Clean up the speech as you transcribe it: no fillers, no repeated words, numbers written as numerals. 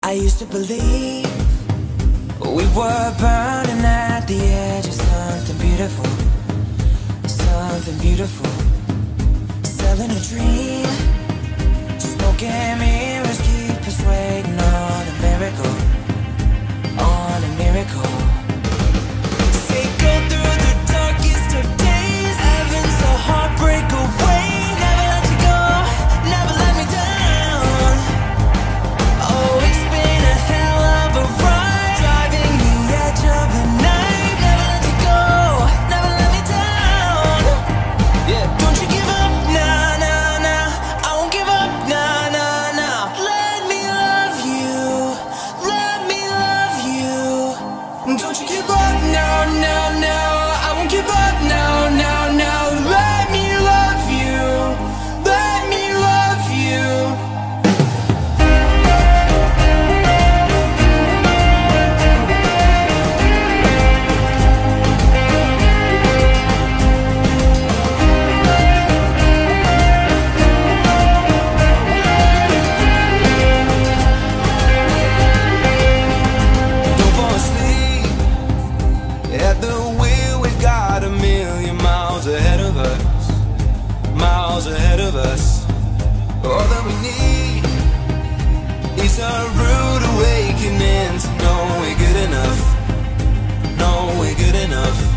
I used to believe we were burning at the edge of something beautiful, something beautiful. Selling a dream, smoking mirrors keep us waiting on a miracle, on a miracle. Say go through the darkest of days, heaven's a heartbreak away. Never let you go, never let me down. Oh, it's been a hell of a ride, driving the edge of the night. Never let you go, never let me down. Yeah, don't you give up, nah, nah, nah. I won't give up, nah, nah, nah. Let me love you, let me love you. Don't you give up, no, no, no. I won't give up, no, no, no. Let me love you, let me love you. Don't fall asleep at the wheel. We've got a million miles ahead of us, miles ahead of us. All that we need is a rude awakening to know we're good enough, know we're good enough.